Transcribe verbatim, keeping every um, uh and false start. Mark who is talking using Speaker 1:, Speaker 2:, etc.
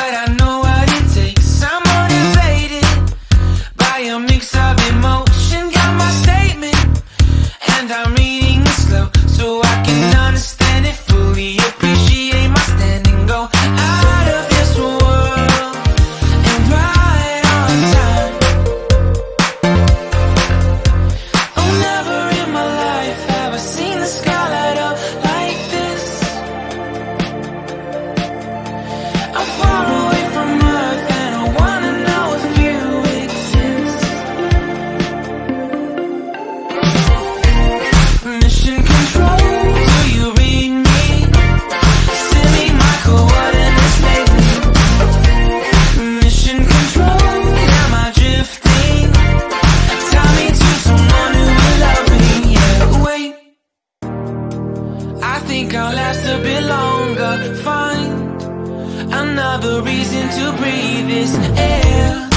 Speaker 1: but I know what it takes. I'm motivated by a mix of emotion. Got my statement, and I'm reading it slow so I can understand it fully. Appreciate my standing, go out of this world and right on time. Oh, never in my life have I seen the sky light up like this. I'm far away from Earth and I wanna know if you exist. Mission control, do you read me? Send me my coordinates lately. Mission control, am I drifting? Tie me to someone who will love me. Yeah, wait, I think I'll last a bit longer. Find another reason to breathe this air.